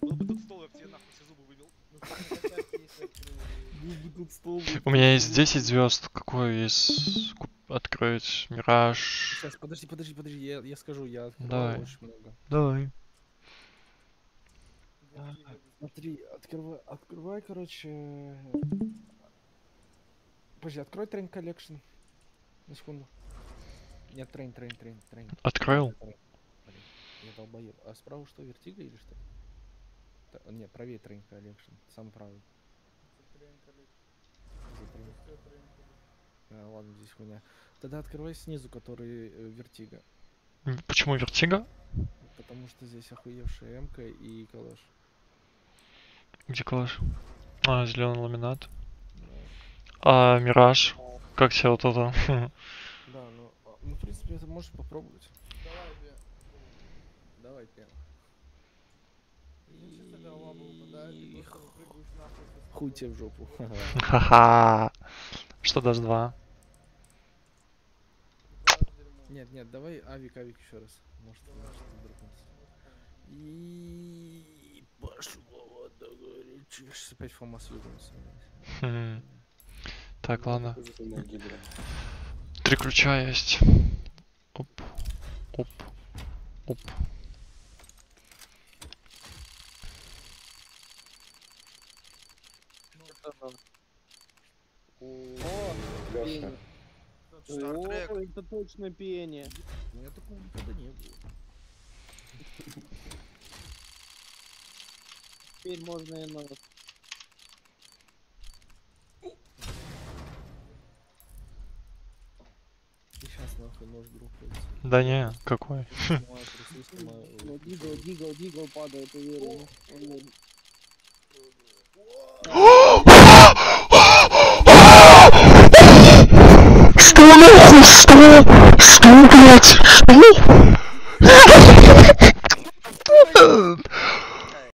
Был бы тут стол, я бы тебе нахуй все зубы выбил. У меня есть 10 звезд. Какой есть? Открыть Мираж. Сейчас, подожди, я скажу, я открываю Давай. очень много. Давай. Смотри, открывай, короче... Подожди, открой Train Collection. На секунду. Нет, Train. Открыл? Блин, я долбоеб. А справа что, Vertigo или что? Не, правее Train Collection. Самый правый. Ладно, здесь хуйня. Тогда открывай снизу, который Vertigo. Почему Vertigo? Потому что здесь охуевшая МК и калаш. Где калаш? А, зеленый ламинат. Да. А Мираж? Как тебе вот это? Да, ну, в принципе, это можешь попробовать. Давай, прямо. И... Хуй тебе в жопу. Ха-ха. Что даст 2? Нет, давай авик еще раз. Может вдруг нас. И пошло, да, говорит. Сейчас опять ФАМАС ёбнулся. Так, ладно. 3 ключа есть. Оп. Оп. Оп. О, пение. О, это точно пение. У меня такого никогда не было. Теперь можно и нос. И сейчас нахуй нож группается. Да не, какой? Ну, дигл падает, уверен. Что нахуй? Что? Что, блядь? Что?